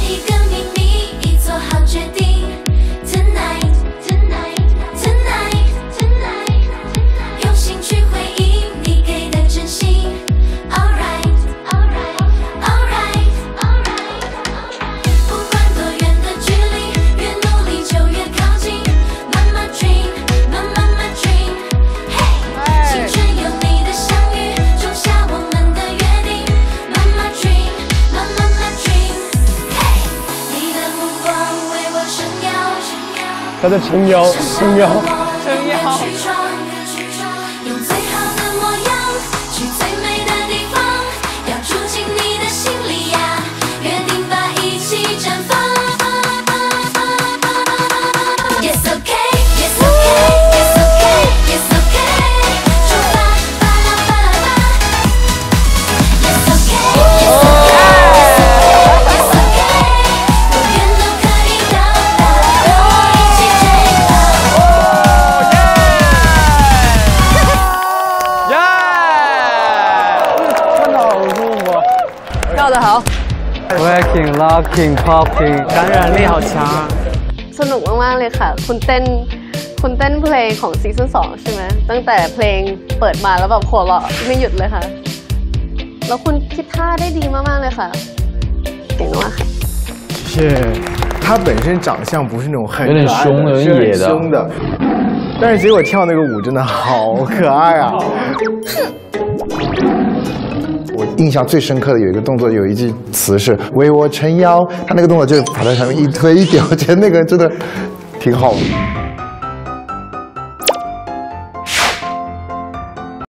一个秘密，已做好决定。Tonight， 用心去回应你给的真心。Alright， 不管多远的距离，越努力就越靠近。Mama dream， Mama dream， hey， 青春有你的相遇，种下我们的约定。Mama dream， Mama dream， hey， 你的目光为我撑腰， 他在撑腰，撑腰。 用最好的模样去最美的地方，要住进你的心里呀，约定吧一起绽放。Yes okay, yes okay, yes okay, yes okay， 出发，巴拉巴拉巴。Yes okay, yes okay, yes okay， 多远都可以到达，跟我一起追跑。 看到好舒服。 跳得好 Working, locking, popping， 感染力好强啊สนุกมากๆเลยค่ะคุณเต้นเพลงของซีซั่น2ใช่ไหมตั้งแต่เพลงเปิดมาแล้วแบบหัวเราะไม่หยุดเลยค่ะแล้วคุณคิดท่าได้ดีมากๆเลยค่ะเก่งมากค่ะ是。 他本身长相不是那种很有点凶的，有点野的， 凶的，但是结果跳那个舞真的好可爱啊！我印象最深刻的有一个动作，有一句词是“为我撑腰”，他那个动作就把它上面一推一丢，我觉得那个真的挺好的。